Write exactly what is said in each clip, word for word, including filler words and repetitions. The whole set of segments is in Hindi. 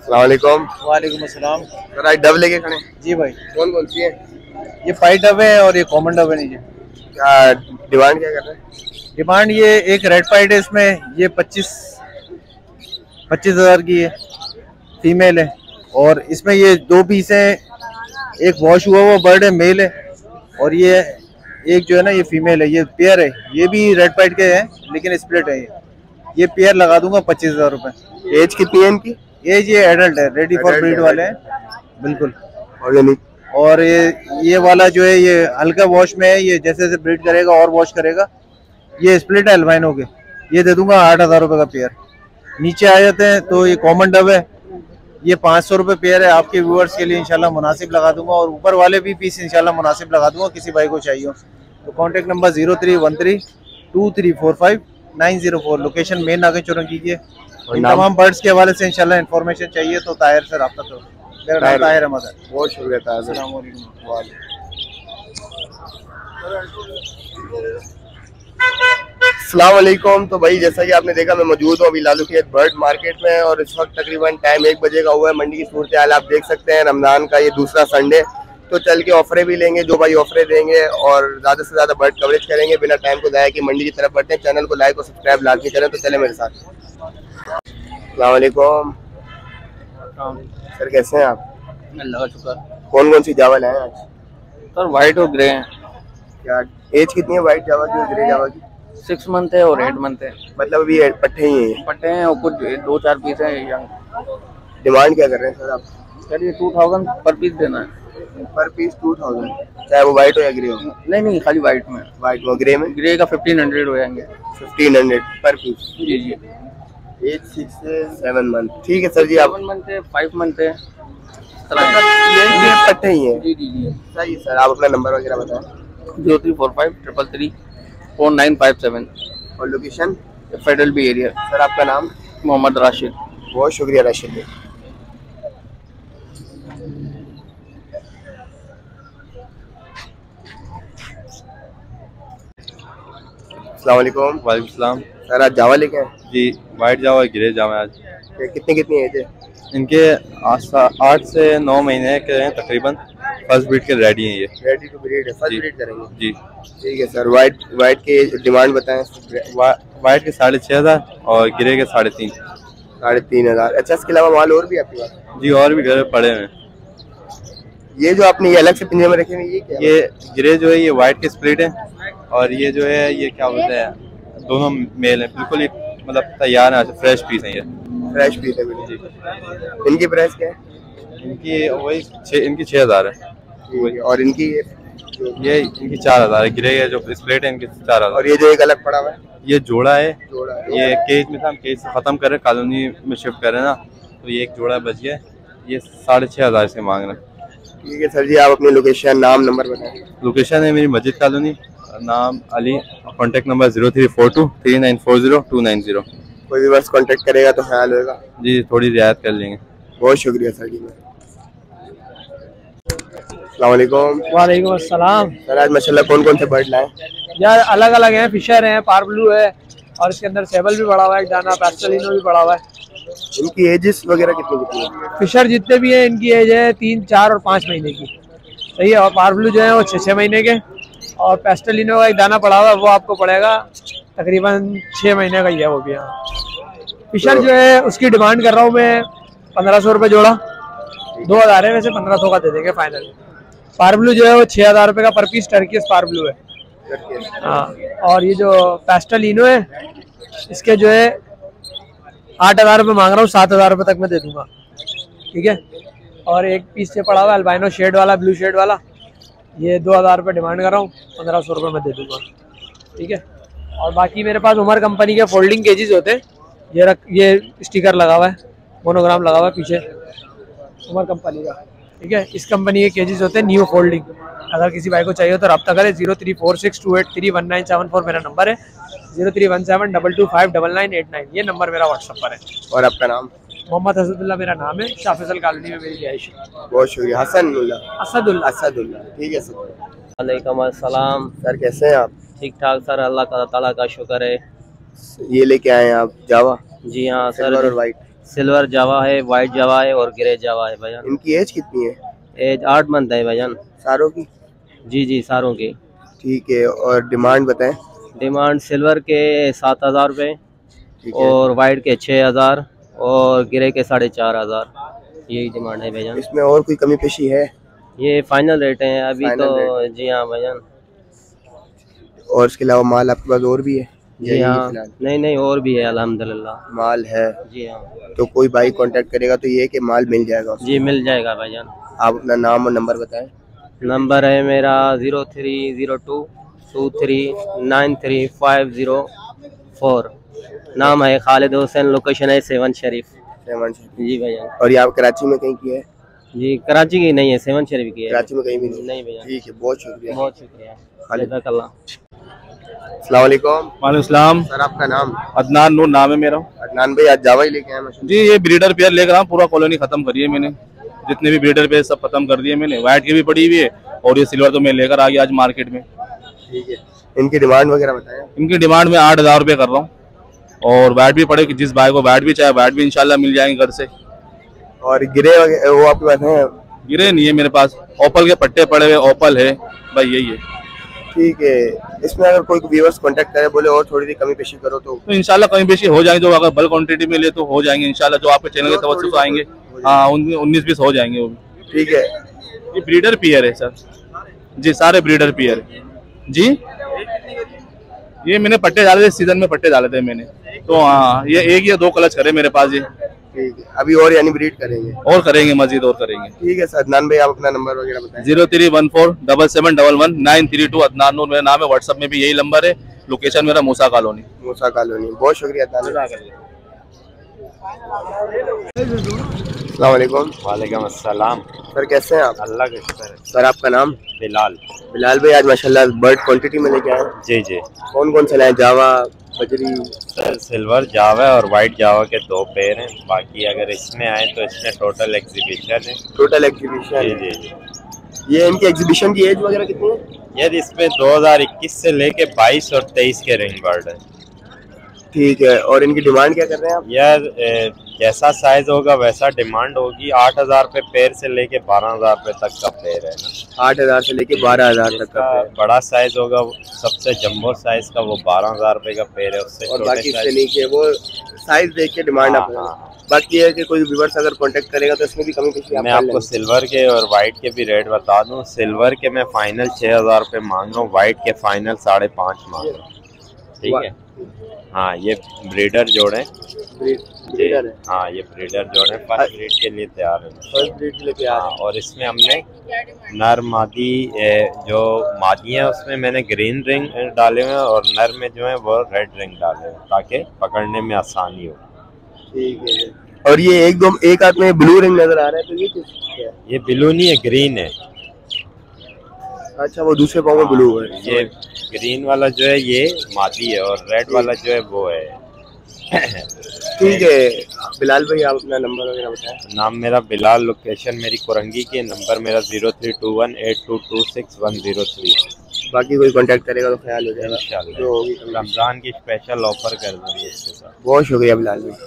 अस्सलामुअलैकुम। वालेकुम अस्सलाम। सर आज डब लेके खड़े? जी भाई। कौन कौन सी है? ये फाइव डब है और ये कॉमन डब है नीचे। क्या डिमांड क्या कर रहे हैं? डिमांड ये एक रेड फाइट है, इसमें ये पच्चीस पच्चीस हजार की है, फीमेल है। और इसमें ये दो पीस है, एक वॉश हुआ हुआ बर्ड है, मेल है, और ये एक जो है ना ये फीमेल है, ये पेयर है। ये भी रेड फाइट के हैं लेकिन स्प्लिट है। ये ये पेयर लगा दूंगा पच्चीस हजार रुपये। एज कितनी है इनकी? एज ये एडल्ट है, रेडी फॉर ब्रीड वाले हैं बिल्कुल। ऑर्गेनिक। और ये ये वाला जो है ये हल्का वॉश में है, ये जैसे जैसे ब्रीड करेगा और वॉश करेगा। ये स्प्लिट है अल्बाइनो के, ये दे दूंगा आठ हजार रुपये का पेयर। नीचे आ जाते हैं तो ये कॉमन डब है, ये पाँच सौ रुपये पेयर है। आपके व्यूअर्स के लिए इंशाल्लाह मुनासिब लगा दूंगा, और ऊपर वाले भी पीस इंशाल्लाह मुनासिब लगा दूंगा किसी भाई को चाहिए हो तो। Contact number zero three one three two three four five nine zero four, location main नागे चौरंगी की है। इन तमाम बर्ड्स के हवाले से इंशाल्लाह इन्फॉर्मेशन चाहिए तो ताहिर से रब्ता करो। मेरा नाम ताहिर अहमद है। बहुत शुक्रिया ताहिर। अस्सलाम वालेकुम। तो भाई जैसा कि आपने देखा मैं मौजूद हूँ अभी लालू खेत बर्ड मार्केट में, और इस वक्त तकरीबन टाइम एक बजे का हुआ है। मंडी की सूरत हाल आप देख सकते हैं, रमजान का ये दूसरा संडे, तो चल के ऑफरें भी लेंगे, जो भाई ऑफरें देंगे, और ज़्यादा से ज़्यादा बर्ड कवरेज करेंगे। बिना टाइम को जाया कि मंडी की तरफ बढ़ते हैं। चैनल को लाइक और सब्सक्राइब लाजमी करें। तो चले मेरे साथ। अस्सलाम वालेकुम सर, कैसे हैं आप? अल्लाह का शुक्र। कौन कौन सी जावा लाए आज? सर वाइट और ग्रे हैं। क्या एज कितनी है वाइट जावा की और ग्रे जावा की? सिक्स मंथ है और एट मंथ है। मतलब अभी पट्टे ही हैं? पट्टे हैं और कुछ दो चार पीस हैं यंग। डिमांड क्या कर रहे हैं सर आप? सर ये टू थाउजेंड पर पीस देना है। पर पीस टू थाउजेंड, चाहे वो वाइट हो या ग्रे हो? नहीं नहीं, खाली वाइट में। वाइट में, ग्रे में? ग्रे का फिफ्टीन हंड्रेड हो जाएंगे। Fifteen hundred per piece? जी जी। एज सिक्स से सेवन मंथ। ठीक है सर जी। आप सेवन मंथ है, फाइव मंथ है, ये पट्टे ही हैं? जी जी जी। सही सर। आप अपना नंबर वगैरह बताएं। Zero three four five triple three four nine five seven. और location? Federal B area. Sir आपका नाम? मोहम्मद राशिद। बहुत शुक्रिया राशिद। अस्सलाम वालेकुम। वालेकुम सलाम। सर आज जावा लेके आए? जी वाइट जावा ग्रे जावा आज। कितनी कितनी एज है इनके? आठ से नौ महीने के हैं तकरीबन। फर्स्ट ब्रीड के रेडी हैं ये। रेडी टू ब्रीड है, फर्स्ट ब्रीड करेंगे? जी ठीक है सर। वाइट वाइट के डिमांड बताएं। वा, वाइट के साढ़े छः हज़ार और ग्रे के साढ़े तीन साढ़े तीन हज़ार। अच्छा, इसके अलावा माल और भी आपके पास? जी और भी घर पड़े हैं। ये जो आपने ये अलग से पिंजरे में रखे हैं ये क्या? ये ग्रे जो है ये वाइट के स्प्लिट है, और ये जो है ये क्या बोलते हैं, दोनों मेल हैं बिल्कुल। ये मतलब तैयार है, फ्रेश पीस है ये। फ्रेश पीस है जी। इनकी प्राइस क्या है? इनकी वही छः इनकी छः हज़ार है। और इनकी ये ये इनकी चार हज़ार है। ग्रे है जो स्प्लिट है इनकी चार हज़ार। और ये जो एक अलग पड़ा हुआ है ये जोड़ा है। जोड़ा है। ये केज में था, हम केज से ख़त्म कर रहे हैं, कॉलोनी में शिफ्ट कर रहे हैं ना, तो ये एक जोड़ा बच गया। ये साढ़े छः हज़ार से मांग रहे हैं। ठीक है सर जी। आप अपनी लोकेशन, नाम, नंबर बताएं। लोकेशन है मेरी मस्जिद कॉलोनी, नाम Ali, contact number zero three four two three nine four zero two nine zero. कोई भी बस कॉन्टैक्ट करेगा तो ख्याल होगा। जी थोड़ी रियायत कर लेंगे। बहुत शुक्रिया सर जी। अस्सलाम वालेकुम। वालेकुम अस्सलाम। सर आज माशाल्लाह कौन कौन से बर्ड लाए? यार अलग अलग हैं, फिशर हैं, पारब्लू है, और इसके अंदर सेबल भी पड़ा हुआ है, दाना पैस्टलिनो भी पड़ा हुआ है। इनकी एजेस वगैरह कितनी कितनी है? फिशर जितने भी हैं इनकी एज है तीन, चार और पाँच महीने की। सही है। और पारब्लू जो है वो छः छः महीने के, और पैस्टलिनो का एक दाना पड़ा हुआ है वो आपको पड़ेगा तकरीबन छः महीने का ही है वो भी। हाँ, फिशर जो है उसकी डिमांड कर रहा हूँ मैं पंद्रह सौ रुपये जोड़ा। दो हज़ार है वैसे, पंद्रह सौ का दे देंगे फाइनल। पारब्लू जो है वो छः हज़ार रुपये का पर पीस टर्किस पारब्लू है। हाँ, और ये जो पैस्टलिनो है इसके जो है आठ हज़ार रुपये मांग रहा हूँ, सात हज़ार रुपये तक मैं दे दूंगा। ठीक है। और एक पीस से पड़ा हुआ है अल्बाइनो शेड वाला, ब्लू शेड वाला, ये दो हज़ार रुपये डिमांड कर रहा हूँ, पंद्रह सौ रुपये मैं दे दूंगा। ठीक है। और बाकी मेरे पास उमर कंपनी के फोल्डिंग केजेस होते हैं। ये रख ये स्टिकर लगा हुआ है, मोनोग्राम लगा हुआ है पीछे, उमर कंपनी का। ठीक है। इस कंपनी के केजेस होते हैं न्यू फोल्डिंग। अगर किसी भाई को चाहिए तो रब्ता करें। Zero three four six two eight three one nine seven four मेरा नंबर है। Zero three one seven double two five double nine eight nine ये नंबर मेरा व्हाट्सएप पर है। और आपका नाम? मोहम्मद असदुल्ला मेरा नाम है, शाह फैसल कॉलोनी में मेरी रिहाइश है। बहुत शुक्रिया। हसनुल्ला? असदुल्ला। असदुल्ला। ठीक है सर। वालेकुम अस्सलाम। सर कैसे हैं आप? ठीक ठाक सर, अल्लाह ताला का शुक्र है। ये लेके आए हैं आप जावा? जी हाँ सर। और वाइट? सिल्वर जावा है, वाइट जावा है और ग्रे जावा है भाईजान। इनकी एज कितनी है? एज आठ मंथ है भाईजान। सारों की? जी जी सारों की। ठीक है, और डिमांड बताएं। डिमांड सिल्वर के सात हज़ार रुपये और वाइट के छः हज़ार और ग्रे के साढ़े चार हज़ार, यही डिमांड है भाईजान। इसमें और कोई कमी पेशी है? ये फाइनल रेट है अभी तो रेट। जी हाँ भाईजान। और इसके अलावा माल आपके पास और भी है? जी हाँ, नहीं नहीं और भी है अल्हम्दुलिल्लाह माल है। जी हाँ, तो कोई भाई कांटेक्ट करेगा तो ये कि माल मिल जाएगा? जी मिल जाएगा भाईजान। आप अपना नाम और नंबर बताएं। नंबर है मेरा zero three zero two two three nine three five zero four. नाम है खालिद हुसैन, लोकेशन है सेवन शरीफ। सेवन जी भैया। और ये आप कराची में कहीं की है? जी कराची की नहीं है, सेवन शरीफ की है। कराची में कहीं भी नहीं? नहीं भैया। ठीक है, बहुत शुक्रिया। बहुत शुक्रिया। अस्सलाम वालेकुम। वालेकुम सलाम। सर आपका नाम? अदनान नूर नाम है मेरा। अदनान भाई आज जावा ही लेके आए हैं? जी ये ब्रीडर पेयर लेकर आया, पूरा कॉलोनी खत्म करी है मैंने, जितने भी ब्रीडर पेयर सब खत्म कर दिए मैंने। वाइट की भी पड़ी हुई है और ये सिल्वर तो मैं लेकर आ गया आज मार्केट में। ठीक है, इनकी डिमांड वगैरह बताएं। इनकी डिमांड में आठ हजार रुपये कर रहा हूँ और वाइट भी पड़े, जिस भाई को वाइट भी चाहे वाइट भी इंशाल्लाह मिल जाएंगे घर से। और गिरे वो आपके पास है? गिरे नहीं है मेरे पास, ओपल के पट्टे पड़े हुए, ओपल है भाई, यही है। ठीक है, इसमें अगर कोई व्यूअर्स कांटेक्ट करे बोले और थोड़ी सी कमी पेशी करो तो, तो इंशाल्लाह कमी पेशी हो जाएंगे। जो अगर बल्क क्वांटिटी में ले तो हो जाएंगे इंशाल्लाह, जो आपके चैनल के तवज्जो से आएंगे। हाँ उनमें उन्नीस बीस हो जाएंगे वो भी। ठीक है, ये ब्रीडर पेयर है सर जी, सारे ब्रीडर पेयर जी। ये मैंने पट्टे डाले थे, सीजन में पट्टे डाले थे मैंने, तो हाँ ये एक या दो क्लच करे मेरे पास ये। ठीक है, अभी और यानी ब्रीड करेंगे? और करेंगे, मजीद और करेंगे। ठीक है सर। अदनान भाई आप अपना नंबर वगैरह बताएं। Zero three one four double seven double one nine three two. Adnan Noor मेरा नाम है, व्हाट्सएप में भी यही नंबर है, लोकेशन मेरा मूसा कॉलोनी। मूसा कॉलोनी। बहुत शुक्रिया अदनान। अस्सलाम वालेकुम। वालेकुम अस्सलाम। सर कैसे हैं आप? अल्लाह का शुक्र है। सर आपका नाम? बिलाल। बिलाल भाई आज माशाल्लाह बर्ड क्वांटिटी में लेके आए। जी जी। कौन कौन से लाए? जावा, बजरी? सर सिल्वर जावा और वाइट जावा के दो पेयर हैं, बाकी अगर इसमें आए तो इसमें टोटल एग्जीबिशन है। Total exhibition? जी जी जी। ये इनकी एग्जीबिशन की एज वगैरह कितनी है? यार इसमें दो हज़ार इक्कीस से लेके बाईस और तेईस के रिंग बर्ड है। ठीक है, और इनकी डिमांड क्या कर रहे हैं आप? यार जैसा साइज होगा वैसा डिमांड होगी। आठ हजार रुपये पेयर से लेके बारह हजार रुपये तक का पेयर है ना। आठ हजार से लेके बारह हजार तक का पेयर। बड़ा साइज होगा सबसे जम्बो साइज का, वो बारह हजार रुपये का पेयर है। उससे और बाकी इससे नीचे वो साइज देख के डिमांड आप। बाकी है कि कोई व्यूअर्स अगर कांटेक्ट करेगा तो इसमें भी कमी पेशी मैं आपको सिल्वर के और वाइट के भी रेट बता दूं। सिल्वर के मैं फाइनल छः हजार रुपये मांग रहा हूँ, वाइट के फाइनल साढ़े पाँच मांग रहा हूँ। ठीक है। हाँ ये ब्रीडर जोड़े ब्रीडर है। हाँ ये ब्रीडर जोड़े फर्स्ट ब्रीड के लिए तैयार है। फर्स्ट ब्रीड के लिए तैयार है। और इसमें हमने नर मादी जो मादी है उसमें मैंने ग्रीन रिंग डाले हुए हैं और नर में जो है वो रेड रिंग डाले हुए ताकि पकड़ने में आसानी हो। ठीक है। और ये एक दो एक हाथ में ब्लू रिंग नजर आ रहा है, तो ये किस है? ये ब्लू नहीं है, ग्रीन है। अच्छा, वो दूसरे पाँव में ब्लू है। ये ग्रीन वाला जो है ये मादी है और रेड वाला जो है वो है। ठीक है। बिलाल भाई आप अपना नंबर वगैरह बताएं। नाम मेरा बिलाल, लोकेशन मेरी कुरंगी की, नंबर मेरा zero three two one eight two two six one zero three. बाकी कोई कांटेक्ट करेगा तो ख्याल हो जाएगा इंशाल्लाह। रमजान की स्पेशल ऑफर कर देंगे इसके साथ। बहुत शुक्रिया बिलाल भाई।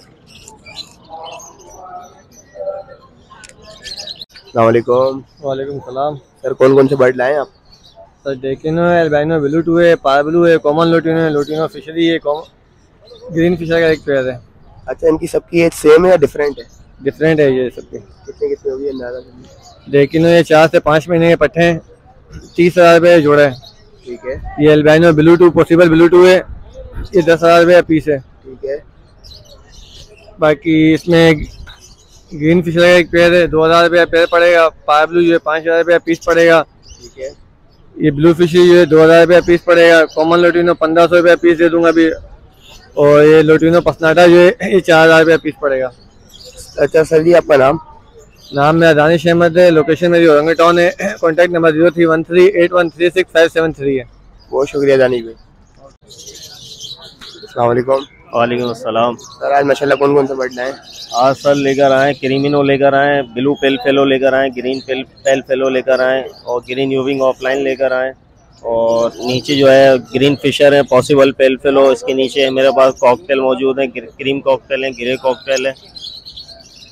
अस्सलामुअलैकुम। वालेकुम सलाम। सर कौन कौन से बर्ड लाए आप? सर डेकिनो है, एल्बाइनो ब्लू टू है, पार ब्लू है, कॉमन लोटिनो है, लोटिनो फिशरी है, ग्रीन फिशर का एक पेयर है। अच्छा, इनकी सबकी एज सेम है या डिफरेंट है? डिफरेंट है ये सबके। कितने कितने होगी अंदाजा? डेकिनो ये चार से पाँच महीने के पट्टे हैं, तीस हजार रुपये जोड़ा है। ठीक है। ये albino blue too possible blue too है, ये दस हजार रुपये पीस है। ठीक है। बाकी इसमें ग्रीन फिशर का एक पेयर है, दो हजार रुपया पेयर पड़ेगा। पार ब्लू जो है पाँच हजार रुपया पीस पड़ेगा। ठीक है। ये ब्लू फिशरी जो है दो हजार रुपया पीस पड़ेगा। कॉमन लोटिनो पंद्रह सौ रुपया पीस दे दूंगा अभी। और ये लोटिनो पसनाटा जो है ये चार हजार रुपया पीस पड़ेगा। अच्छा सर जी, आपका नाम? नाम मेरा दानिश अहमद है, लोकेशन मेरी औरंगे टाउन है। Contact number zero three one three eight one three six five seven three है। बहुत शुक्रिया दानिश भाई। अस्सलाम वालेकुम। वालेकुम अस्सलाम। सर आज माशाल्लाह कौन कौन से बर्ड लाए? आज सर लेकर आए क्रीमिनो लेकर आए, ब्लू पेल फेलो लेकर आए, ग्रीन पेल पेल फेलो लेकर आए और ग्रीन यूविंग ऑफलाइन लेकर आए। और नीचे जो है ग्रीन फिशर है, पॉसिबल पेल फेलो। इसके नीचे मेरे पास कॉकटेल मौजूद है, क्रीम कॉकटेल है, ग्रे कॉकटेल है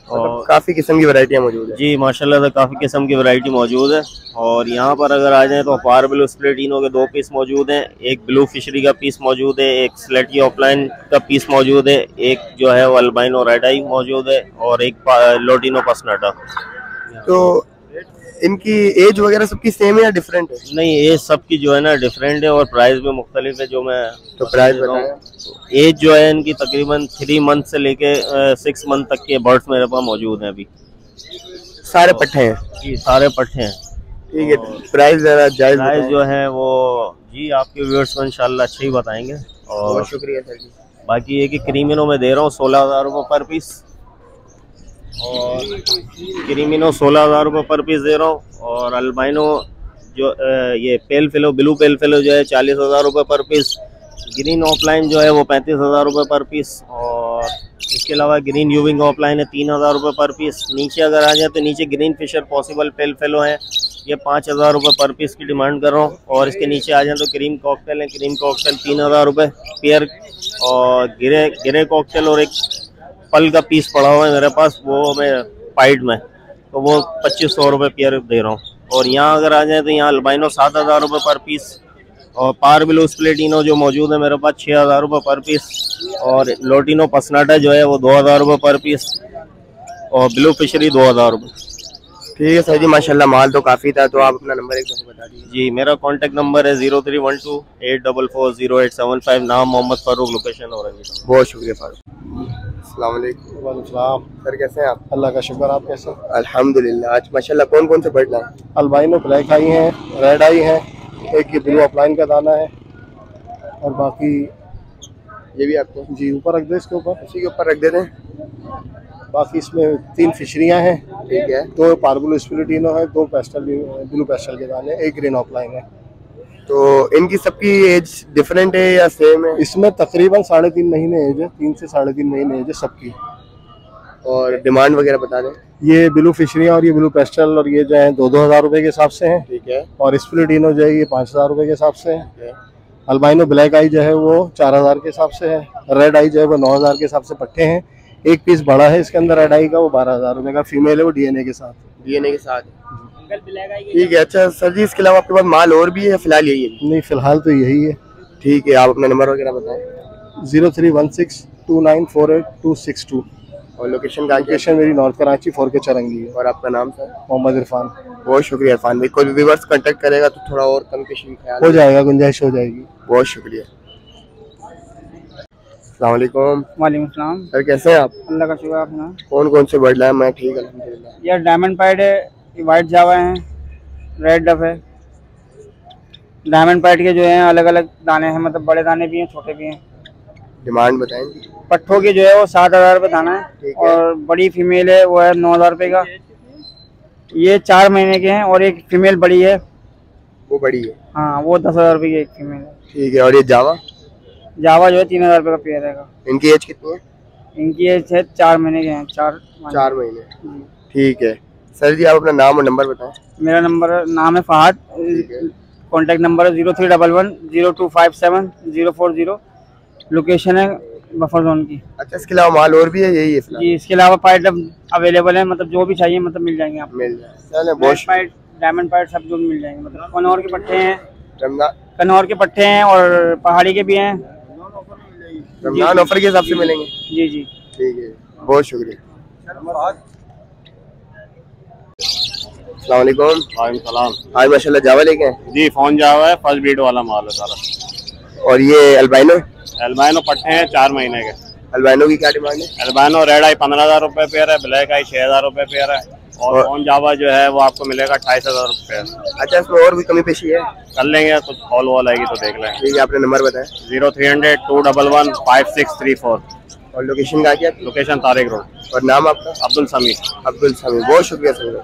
और काफी किस्म की वैरायटियां मौजूद है। जी माशाल्लाह से काफ़ी किस्म की वैरायटी मौजूद है। और यहाँ पर अगर आ जाएं तो पार ब्लू स्प्लिटिनो के दो पीस मौजूद हैं, एक ब्लू फिशरी का पीस मौजूद है, एक स्लेटी ऑफलाइन का पीस मौजूद है, एक जो है वो अल्बाइनो रेड आई मौजूद है और एक लोटिनो पसनाटा। तो इनकी एज वगैरह सबकी सेम है या डिफरेंट है? नहीं, एज सबकी जो है ना डिफरेंट है और प्राइस भी मुख्तलिफ है। जो मैं तो प्राइस बताएं। एज जो है इनकी तकरीबन थ्री मंथ से लेके सिक्स मंथ तक के बर्ड्स मेरे पास मौजूद हैं अभी। सारे पट्टे हैं? जी सारे पट्टे हैं। ठीक है, प्राइस जरा जायज प्राइस जो है वो जी आपके व्यूअर्स को इंशाल्लाह अच्छे ही बताएंगे। और बहुत शुक्रिया सर जी। बाकी ये कि क्रीमिनो में दे रहा हूँ सोलह हज़ार रुपये पर पीस, और क्रीमिनो सोलह हज़ार रुपये पर पीस दे रहा हूँ। और अल्बाइनो जो ये pale fallow blue pale fallow जो है चालीस हज़ार रुपये पर पीस। ग्रीन ऑफलाइन जो है वो पैंतीस हज़ार रुपये पर पीस। और इसके अलावा ग्रीन यूविंग ऑफलाइन है तीन हज़ार रुपये पर पीस। नीचे अगर आ जाए तो नीचे green Fischer possible pale fallow है, ये पाँच हज़ार रुपये पर पीस की डिमांड कर रहा हूँ। और इसके नीचे आ जाए तो क्रीम कॉकटेल है, क्रीम कॉकटेल तीन हज़ार रुपये पेयर। और गिरे गिरे कॉकटेल और एक पल का पीस पड़ा हुआ है मेरे पास, वो मैं पाइड में, तो वो पच्चीस सौ रुपये पेयर दे रहा हूँ। और यहाँ अगर आ जाए तो यहाँ अल्बाइनो सात हज़ार रुपये पर पीस। और पार ब्लू स्प्लिटिनो जो मौजूद है मेरे पास छः हज़ार रुपये पर पीस। और लोटिनो पसनाटा जो है वो दो हज़ार रुपये पर पीस। और ब्लू फिशरी दो हज़ार रुपये। ठीक है सर जी, माशाल्लाह माल तो काफ़ी था। तो आप अपना नंबर एक दफ़ा बता दीजिए। जी मेरा कॉन्टैक्ट नंबर है zero three one two eight double four zero eight seven five. नाम मोहम्मद फारूक, लोकेशन औरंगी। बहुत शुक्रिया फारूक। अस्सलाम वालेकुम। वालेकुम सर कैसे हैं आप? अल्लाह का शुक्र, आप कैसे? अल्हम्दुलिल्लाह। आज माशाल्लाह कौन कौन से बर्ड लाए? अल्बाइनो ब्लैक आई हैं, रेड आई हैं, एक ये ब्लू अपलाइन का दाना है, और बाकी ये भी आपको जी ऊपर रख दे, इसके ऊपर इसी के ऊपर रख देते हैं। बाकी इसमें तीन फिशरियाँ हैं, ठीक है। दो पार्बुल स्पिलिटिनो है, दो पेस्टल ब्लू पेस्टल के दाने, एक ग्रीन ऑफलाइन है। तो इनकी सबकी एज डिफरेंट है या सेम है? इसमें तकरीबन साढ़े तीन महीने एज है, तीन से साढ़े तीन महीने एज है सबकी। और डिमांड वगैरह बता दें। ये ब्लू फिशरियाँ और ये ब्लू पेस्टल और ये जो है दो दो हज़ार रुपये के हिसाब से हैं। ठीक है। और स्पिलिटिनो जो है ये पाँच हज़ार रुपये के हिसाब से है। अल्बाइनो ब्लैक आई जो है वो चार हज़ार के हिसाब से है। रेड आई जो है वो नौ हज़ार के हिसाब से पट्टे हैं। एक पीस बड़ा है इसके अंदर रेड आई का, वो बारह हज़ार रुपये का। फीमेल है वो डीएनए के साथ। डीएनए के साथ, ठीक है। अच्छा सर जी, इसके अलावा आपके पास माल और भी है? फिलहाल यही है? नहीं, फिलहाल तो यही है। ठीक है, आप अपना नंबर वगैरह बताएं। Zero three one six two nine four eight two six two. और लोकेशन का? लोकेशन मेरी north Karachi four K Chowrangi है। और आपका नाम सर? मोहम्मद इरफान। बहुत शुक्रिया इरफान भाई। कोई व्यूअर्स कांटेक्ट करेगा तो थोड़ा और कम पेशी ख्याल हो जाएगा, गुंजाइश हो जाएगी। बहुत शुक्रिया। अस्सलाम वालेकुम। वालेकुम सलाम। सर कैसे हैं आप? अल्लाह का शुक्र। आप सुना? कौन कौन से बर्ड लाए? मैं ठीक अल्हम्दुलिल्लाह। यार डायमंड पाइड है, वाइट जावा है, रेड डफ है। डायमंड पाइड के जो हैं अलग अलग दाने हैं, मतलब बड़े दाने भी हैं, छोटे भी हैं। डिमांड बताएंगे। पट्ठों की जो है वो सात हज़ार रुपये दाना है, और बड़ी फीमेल है वो है नौ हज़ार रुपये का। ये चार महीने के हैं, और एक फीमेल बड़ी है, वो बड़ी है। हाँ वो दस हज़ार रुपये की एक फीमेल है। ठीक है। और ये जावा? जावा जो है तीन हज़ार रुपये का पेयर रहेगा। इनकी एज कितनी है? इनकी एज है चार महीने के हैं। चार चार महीने। ठीक है। सर जी आप अपना नाम और नंबर बताएं। मेरा नंबर नाम है फहद, कॉन्टैक्ट नंबर है zero three double one zero two five seven zero four zero. Location है बफर जोन की। अच्छा, इसके अलावा माल और भी है? यही है फिलहाल? जी, इसके अलावा पाइड अवेलेबल है, मतलब जो भी चाहिए मतलब मिल जाएंगे आप। मिल जाए। पाइड, डायमंड पाइड सब जो मिल जाएंगे। मतलब कनौर के पट्टे हैं, कनौर के पट्टे हैं, और पहाड़ी के भी हैं। रमजान ऑफर के हिसाब से मिलेंगे? जी जी ठीक है, बहुत शुक्रिया। अस्सलाम वालेकुम। वालेकुम सलाम। आज माशाल्लाह जावा लेके हैं? जी फोन जावा है, फर्स्ट ब्रीड वाला माल है सारा। और ये अल्बाइनो? अल्बाइनो पट्टे हैं चार महीने के। अल्बाइनो की क्या डिमांड है? अल्बाइनो रेड आई पंद्रह हजार रुपए पेयर है, ब्लैक आई छह हजार रुपए पेयर है, और फोन जावा जो है वो आपको मिलेगा अट्ठाईस हजार रुपए। अच्छा, इसमें और भी कमी पेशी है? कर लेंगे, कुछ कॉल वॉल आएगी तो देख लेंगे। ठीक है, आपने नंबर बताया। Zero three hundred two double one five six three four. और लोकेशन का क्या? Location Tariq road. और नाम आपका? अब्दुल समी। अब्दुल समी, बहुत शुक्रिया सर।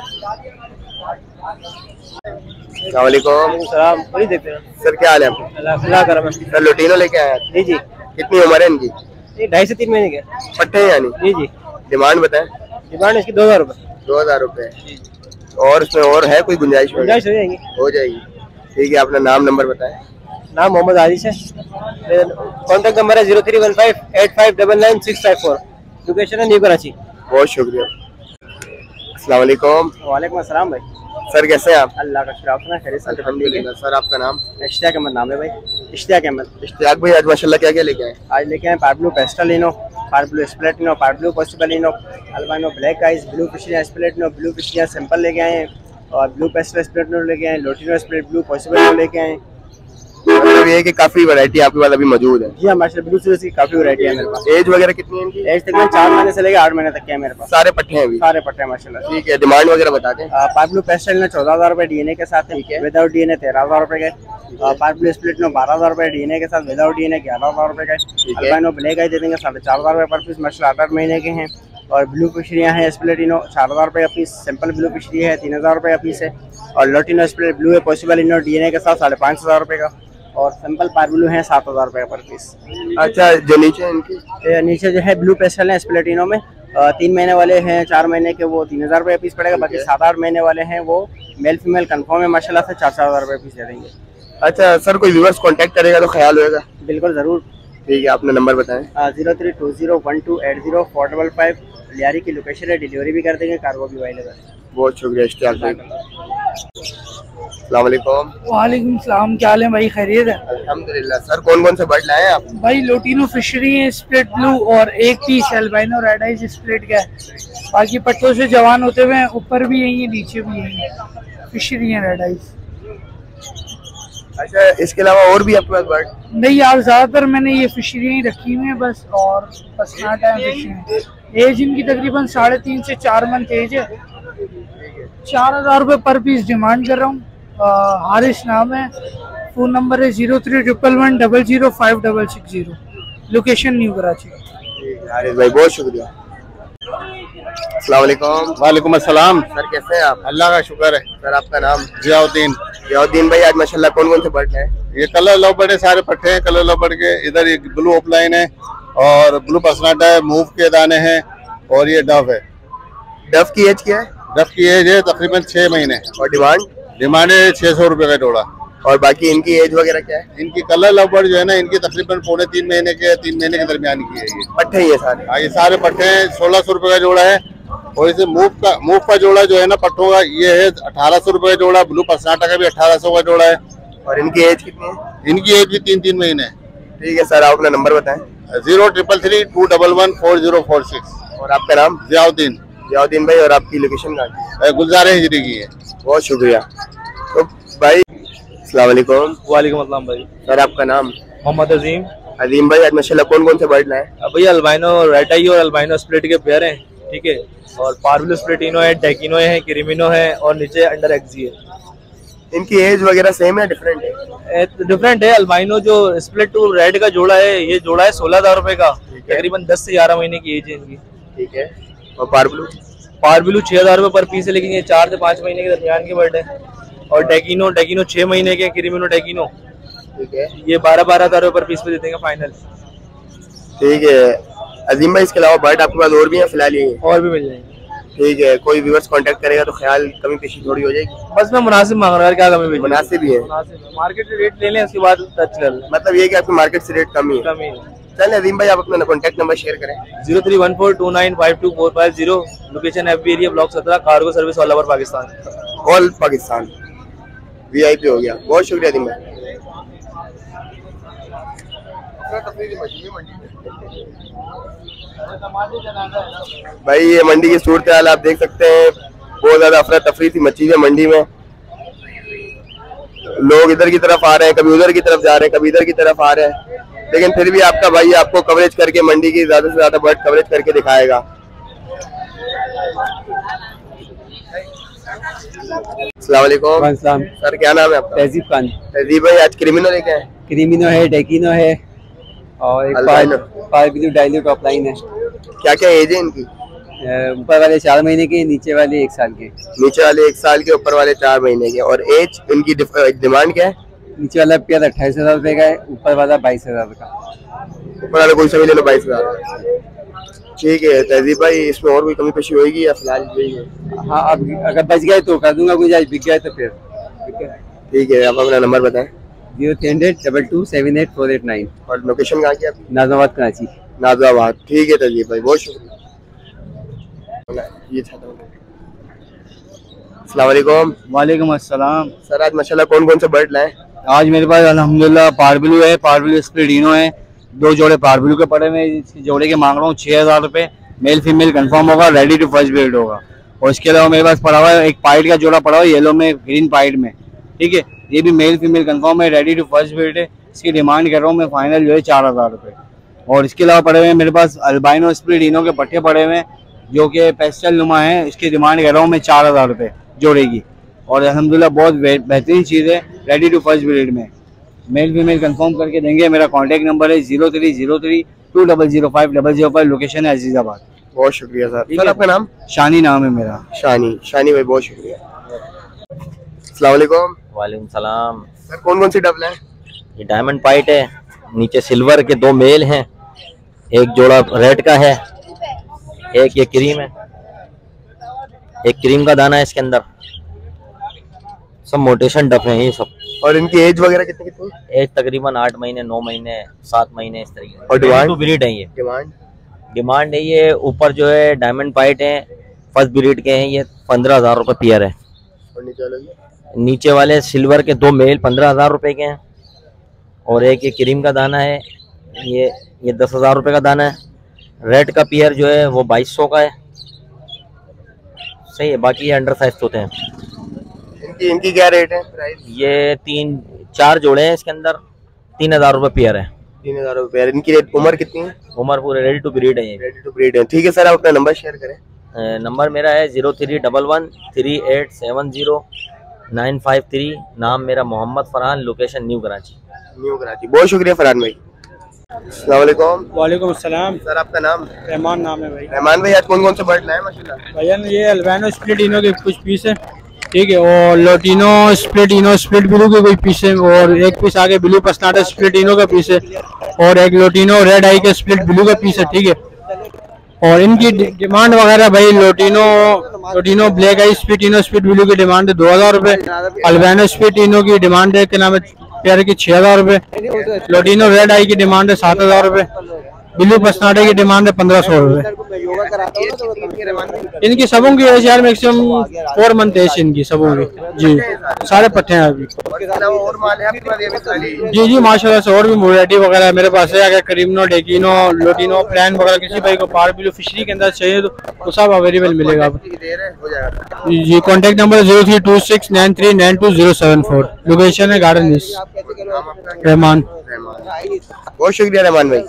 बड़ी देखते हैं सर, क्या हाल है आपका? सर लोटिनो लेके आए? जी जी। कितनी उम्र है इनकी? ये ढाई से तीन महीने के पट्टे हैं यानी? जी जी। डिमांड बताएं। डिमांड इसकी दो हजार रुपये। दो हजार रुपये। और इसमें और है कोई गुंजाइश? गुंजाइश हो जाएगी। हो जाएगी। ठीक है, अपना नाम नंबर बताएं। नाम मोहम्मद आदिश है, कॉन्टैक्ट नंबर है zero three one five eight five double nine six five four. Location है न्यू कराची। बहुत शुक्रिया। अस्सलाम वालेकुम। वालेकुम अस्सलाम भाई। सर कैसे हैं आप? अल्लाह का शुक्र, आप सुना खैरियत से? अल्हम्दुलिल्लाह। सर आपका नाम? इश्तियाक अहमद नाम है भाई। इश्तियाक अहमद। इश्तियाक भाई आज माशाल्लाह क्या क्या लेके आए? आज लेके आए par blue pastelino, par blue स्प्लेटिनो, पार ब्लू पॉसिबलिनो, अल्बाइनो ब्लैक आइस, ब्लू फिशिया स्प्लेटिनो, ब्लू फिशिया सिंपल लेके आए हैं और ब्लू पेस्टल स्प्लेटिनो लेके आए, लोटिनो स्प्लेट ब्लू पॉसिबलिनो लेके आए। मतलब ये कि काफी वैरायटी आपके पास अभी मौजूद है? जी हाँ माशाल्लाह ब्लू सीरीज की काफी वैरायटी है मेरे पास। एज वगैरह कितनी है इनकी? एज तकरीबन चार महीने से लेकर आठ महीने तक के है मेरे पास। सारे पट्टे हैं अभी? सारे पट्टे हैं माशाल्लाह। ठीक है, डिमांड वगैरह बता दें। पार ब्लू पेस्टल चौदह हजार रुपए डीएनए के साथ है, विदाउट डीएनए तेरह हजार रुपए का। पार ब्लू स्प्लिट में बारह हजार रुपए डीएनए के साथ, विदाउट डीएनए ग्यारह हजार रुपए का। अल्बाइनो ब्लैक आई दे देंगे साढ़े चार हजार रुपए पर पीस, माशाल्लाह आठ आठ महीने के हैं। और ब्लू फिशरियाँ हैं स्प्लेटिनो चार हजार रुपये का पीस, सिंपल ब्लू फिशरी है तीन हजार रुपये का पीस है। और लोटिनो स्प्लेट ब्लू है पॉसिबल इनो डीएनए के साथ साढ़े पाँच हजार रुपये का। और सिंपल पार ब्लू है सात हजार रुपये पर पीस। अच्छा, जो नीचे इनकी नीचे जो है ब्लू पेस्टल है स्प्लेटिनो में, तीन महीने वाले हैं चार महीने के वो तीन हजार रुपये पीस पड़ेगा। बाकी सात आठ महीने वाले हैं वो मेल फीमेल कंफर्म है माशाल्लाह से, चार चार हजार रुपये पीस दे देंगे। अच्छा सर, कोई व्यूअर्स कांटेक्ट करेगा तो ख्याल होएगा? बिल्कुल ज़रूर। ठीक है, आपने नंबर बताएं। Zero three two zero one two eight zero four double five. Lyari की लोकेशन है, डिलीवरी भी कर देंगे, कार्गो भी अवेलेबल है। बहुत शुक्रिया इश्तियाक भाई। अस्सलाम वालेकुम। वालेकुम सलाम, क्या हाल है भाई? खैरियत है? अल्हम्दुलिल्लाह। सर कौन कौन से बर्ड लाए हैं आप? भाई लोटिनो फिशरी है स्प्लिट ब्लू और एक piece albino red eyes split का है। बाकी पट्टों से जवान होते हुए ऊपर भी यही है नीचे भी यही है, फिशरी है रेड आइज। अच्छा, इसके अलावा और भी आपके पास बर्ड? नहीं यार, ज्यादातर मैंने ये फिशरी ही रखी हुई है बस, और बस ना टाइम फिशरी। एज इनकी तकरीबन साढ़े तीन से चार मंथ एज है। चार हजार रुपये पर पीस डिमांड कर रहा हूँ। हारिस नाम है, फ़ोन नंबर है zero three triple one double zero five double six zero, location new Karachi. Haris भाई बहुत शुक्रिया। अस्सलाम वालेकुम। वालेकुम अस्सलाम। सर कैसे हैं आप? अल्लाह का शुक्र है। सर आपका नाम? जियाउद्दीन। जियाउद्दीन भाई आज माशाल्लाह कौन कौन से बर्ड हैं? ये कलर लवबर्ड है, सारे पट्टे हैं कलर लवबर्ड के। इधर एक ब्लू ऑफलाइन है और ब्लू पर्सनाटा है, मूव के दाने हैं और ये डव है। डव की एज क्या है? डव की एज है तकरीबन छह महीने। और डिमांड? डिमांड है छह सौ रुपये का जोड़ा। और बाकी इनकी एज वगैरह क्या है? इनकी कलर लवबर्ड जो है ना, इनकी तकरीबन पौने तीन महीने के तीन महीने के दरमियान की है। ये पट्टे ये सारे? हाँ, ये सारे पट्टे हैं। सोलह सौ रुपये का जोड़ा है। और इसे मूव का मूव का जोड़ा जो है ना पट्टों का, ये है अठारह सौ रुपये का जोड़ा। ब्लू पर्सनाटा का भी अठारह सौ का जोड़ा है। और इनकी एज कितनी है? इनकी एज भी तीन तीन महीने। ठीक है सर, आप अपना नंबर बताएं। Zero triple three two double one four zero four six. और आपका नाम? जियाउद्दीन। जियाउद्दीन भाई, और आपकी लोकेशन कहाँ की? गुलजार हिजरी की है। बहुत शुक्रिया। तो भाई अस्सलाम वालेकुम। वालेकुम अस्सलाम भाई। सर आपका नाम? मोहम्मद अजीम। अजीम भाई आज माशाल्लाह कौन कौन से बर्ड लाए? भैया अल्बाइनो रेड आई और अल्बाइनो स्प्लिट के पेयर हैं, ठीक है। और पार्बलो स्प्लिटिनो है, डेकिनो है, क्रिमिनो है और नीचे अंडर एक्जी है। इनकी एज वगैरह सेम है डिफरेंट है? डिफरेंट है। अल्बाइनो जो स्प्लिट टू रेड का जोड़ा है, ये जोड़ा है सोलह हजार रुपए का, तकरीबन दस से ग्यारह महीने की एज है इनकी। ठीक है। और पार्बलू? पार्बलू छह हजार रुपए पर पीस है, लेकिन ये चार से पाँच महीने के दरमियान के बर्ड है। और डेकिनो डेकिनो छह महीने के, क्रिमिनो डेकिनो ठीक है, ये बारह बारह हजार रुपए पर पीस पे दे देंगे फाइनल। ठीक है अजीम भाई, इसके अलावा बर्ड आपके पास और भी हैं फिलहाल? ये और भी मिल जाएंगे। ठीक है, कोई व्यूअर्स कांटेक्ट करेगा तो ख्याल कमी पेशी थोड़ी हो जाएगी? बस मैं मुनासिब मांग रहा हूँ, क्या कमी? मुनासिब ही है, मार्केट से रेट ले लें उसके बाद टच कर लें। मतलब ये कि आपकी मार्केट से रेट कम ही है? कम ही है। चलिए अजीम भाई, आप अपना कॉन्टैक्ट नंबर शेयर करें। Zero three one four two nine five two four five zero, location F B area block सत्रह, cargo service all over Pakistan. All Pakistan V I P हो गया। बहुत शुक्रिया अजीम भाई। भाई ये मंडी की सूरत हाल आप देख सकते हैं, बहुत ज्यादा अफरा तफरी थी मची है मंडी में। लोग इधर की तरफ आ रहे हैं, कभी उधर की तरफ जा रहे हैं, कभी इधर की तरफ आ रहे हैं, लेकिन फिर भी आपका भाई आपको कवरेज करके मंडी की ज्यादा से ज्यादा बर्ड कवरेज करके दिखाएगा। अस्सलाम वालेकुम। सर क्या नाम है आपका? तहजीब खान। तहजीब भाई, आज क्रिमिनो लेके आए? क्रिमिनो है, डेकिनो है और एक पार्बलू डायलो टॉपलाइन है। क्या क्या एज है इनकी? ऊपर वाले चार महीने के, नीचे वाले एक साल के। नीचे वाले एक साल के, ऊपर वाले चार महीने के। और एज इनकी डिमांड क्या है? नीचे वाला पेयर अट्ठाईस हजार रुपए का है, ऊपर वाला बाईस हजार का। ऊपर वाला कोई सभी ले लो बाईस हजार। ठीक है तहजीब भाई, इसमें और कोई कमी पेशी होगी या फिलहाल यही है? हाँ, अब अगर बच गए तो कर दूंगा, गुंजाइश बिक गए तो फिर ठीक है। ठीक है, आप अपना नंबर बताएं। Zero three hundred double two seven eight four eight nine. और लोकेशन कहाँ की आपकी? नाजाबाद कराची। नाजाबाद। ठीक है तहजीब भाई, बहुत शुक्रिया। ये अस्सलाम वालेकुम। वालेकुम अस्सलाम। सर आज माशाल्लाह कौन कौन से बर्ड लाए? आज मेरे पास अल्हम्दुलिल्लाह पारब्लू है, पारब्लू स्प्लिटिनो है, दो जोड़े पारब्लू के पड़े हुए। इस जोड़े के मांग रहा हूँ छः हज़ार रुपये। मेल फीमेल कंफर्म होगा, रेडी टू फर्स्ट ब्रीड होगा। और इसके अलावा मेरे पास पड़ा हुआ है एक पाइट का जोड़ा पड़ा हुआ है येलो में, ग्रीन पाइट में, ठीक है। ये भी मेल फीमेल कंफर्म है, रेडी टू फर्स्ट ब्रीड है। इसकी डिमांड कर रहा हूँ मैं फाइनल जो है चार हज़ार रुपये। और इसके अलावा पड़े हुए हैं मेरे पास अल्बाइनो स्प्लिटिनो के पट्टे पड़े हुए हैं जो कि पेस्टल नुमा है। इसकी डिमांड कर रहा हूँ मैं चार हज़ार रुपये जोड़े की। और अल्हम्दुलिल्लाह बहुत बेहतरीन चीज़ है, रेडी टू फर्स्ट ब्रीड में। मेल फीमेल कंफर्म करके देंगे। मेरा कॉन्टैक्ट नंबर है zero three zero three two double zero five double zero five. Location है अजीज़ाबाद। बहुत शुक्रिया सर। सर आपका नाम? शानी नाम है मेरा। शानी। शानी भाई बहुत शुक्रिया। अस्सलाम वालेकुम। वालेकुम सलाम। सर कौन कौन सी डबल है? ये डायमंड पाइट है, नीचे सिल्वर के दो मेल हैं, एक जोड़ा रेड का है, एक ये क्रीम है, एक क्रीम का दाना है इसके अंदर। सब मोटेशन डफ हैं ये सब। और इनकी एज वगैरह कितनी कितनी? एज तकरीबन आठ महीने नौ महीने सात महीने इस तरीके। और डिमांड? ब्रीड है ये। डिमांड डिमांड है ये ऊपर जो है डायमंड पाइट है, फर्स्ट ब्रीड के हैं, ये पंद्रह हजार रुपये पेयर है। और नीचे वाले? नीचे वाले सिल्वर के दो मेल पंद्रह हजार रुपये के हैं, और एक ये क्रीम का दाना है, ये ये दस हजार रुपये का दाना है। रेड का पेयर जो है वो बाईस सौ का है, सही है। बाकी ये अंडर साइज होते हैं। इनकी इनकी क्या रेट है? प्राइस? ये तीन चार जोड़े हैं इसके अंदर, तीन हजार रुपये पेयर है। तीन हजार रुपये। इनकी रेट उम्र कितनी है? उम्र पूरे रेडी टू ब्रीड है ये। रेडी टू ब्रीड है, ठीक है। सर आप अपना नंबर शेयर करें। नंबर मेरा है zero three double one three eight seven zero nine five three. नाम मेरा Mohammad Farhan, location new Karachi. New Karachi. बहुत शुक्रिया फरहान भाई। अस्सलाम वालेकुम। वालेकुम अस्सलाम। सर आपका नाम? रहमान नाम है भाई। रहमान भाई आज कौन कौन से बर्ड लाए माशाल्लाह? भैया ये अल्बाइनो स्प्लिटिनो के कुछ पीस है, ठीक है। और लोटिनो स्प्लिटिनो स्प्लिट ब्लू के कोई पीस है, और एक पीस आगे ब्लू पसनाटा स्प्लिटिनो का पीस है, और एक लोटिनो रेड आई के स्प्लिट ब्लू का पीस है, ठीक है। और इनकी डिमांड वगैरह भाई लोटिनो लोटिनो ब्लैक आई स्प्लिटिनो स्प्लिट ब्लू की डिमांड है दो हजार रुपये। अल्बाइनो स्प्लिटिनो की डिमांड है क्या नाम है पेयर की छः हजार रुपये। लोटिनो रेड आई की डिमांड है सात हजार रुपये। ब्लू पसनाटे की डिमांड है पंद्रह सौ रुपये। इनकी सबों की एज यार मैक्सिमम फोर मंथ एज इनकी सबों की जी। सारे पट्टे हैं अभी। जी जी माशाल्लाह से और भी वैरायटी वगैरह है मेरे पास है। अगर करीमनो डेकिनो लोटिनो प्लान वगैरह किसी भाई को पार ब्लू फिशरी के अंदर चाहिए तो वो सब अवेलेबल मिलेगा आपको। जी contact number zero three two six nine three nine two zero seven four. Location है गार्डन ईस्ट। रहमान। बहुत शुक्रिया रहमान भाई।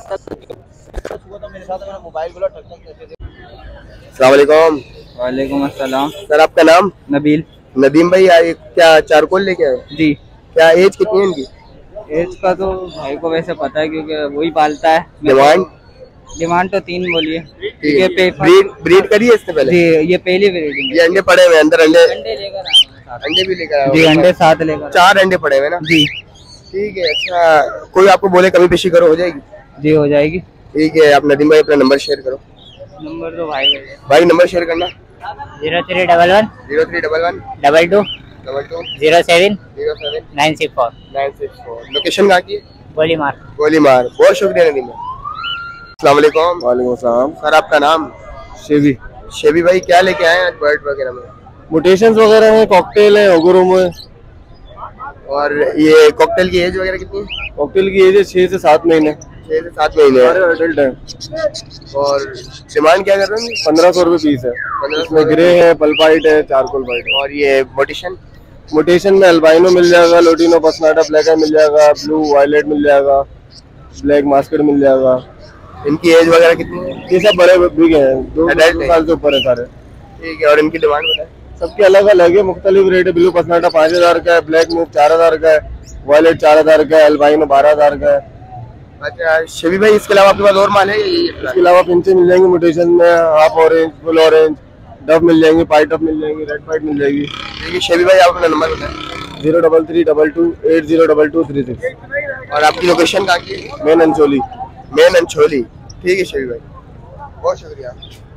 अस्सलाम वालेकुम। वालेकुम अस्सलाम। सर आपका नाम? नबील। नदीम भाई आए क्या चारकोल लेके आए? जी। क्या एज कितनी है इनकी? एज का तो भाई को वैसे पता है क्योंकि वही पालता है। डिमांड? डिमांड तो तीन बोलिए, ठीक है। ब्रीड ब्रीड करी है इससे पहले? जी ये पहली ब्रीडिंग। ये अंडे पड़े हुए अंदर? अंडे अंडे लेकर अंडे भी लेकर जी, अंडे साथ लेकर चार अंडे पड़े हुए ना जी। ठीक है। अच्छा कोई आपको बोले कमी पेशी करो हो जाएगी? जी हो जाएगी। ठीक है। आप नदीम भाई अपना नंबर शेयर करो। नंबर तो भाई भाई नंबर शेयर करना। Zero three double one zero three double one double two double two zero seven zero seven nine six four nine six four. Location कहाँ की है? गोलीमार। गोलीमार। बहुत शुक्रिया नदीम भाई। अस्सलाम वालेकुम। वालेकुम सलाम। सर आपका नाम? शेबी। शेबी भाई क्या लेके आए आज बर्ड वगैरह में? मोटेशंस वगैरह है, कॉकटेल है, ओगुरोमो है। और ये कॉकटेल की एज वगैरह कितनी है? कॉकटेल की एज है छह से सात महीने। छह से सात महीने अडल्ट है। और डिमांड क्या कर रहे हैं? पंद्रह सौ रुपये पीस है। इसमें ग्रे है, पल्पाइट है, चारकोल वाइट है। और ये मोटेशन? मोटेशन में अल्बाइनो मिल जाएगा, लोटिनो पसनाटा ब्लैक आई मिल जाएगा, ब्लू वायलेट मिल जाएगा, ब्लैक मास्केट मिल जाएगा। इनकी एज वगैरह कितनी है? ये सब बड़े बिग हैं, दो साल से ऊपर है सारे। ठीक है। और इनकी डिमांड बताएं। सबके अलग अलग है, मुख्तलिफ रेट है। ब्लू पसनाटा पाँच हजार का है, ब्लैक मूव चार हजार का है, वायलेट चार हजार का है, अल्बाइनो बारह हजार का है। अच्छा शबी भाई इसके अलावा आपके पास और माल है? इसके अलावा पिंचे मिल जाएंगे मोटेशन में, हाफ ऑरेंज, फुल ऑरेंज, डब मिल जाएंगे, पाइट अप मिल जाएंगे, रेड पाइट मिल जाएगी। ठीक है शबी भाई आप अपना नंबर बताएं। Zero double three double two eight zero double two three six. और आपकी लोकेशन कहाँ की है? मेन अंचोली। मेन अंचोली। ठीक है शबी भाई बहुत शुक्रिया।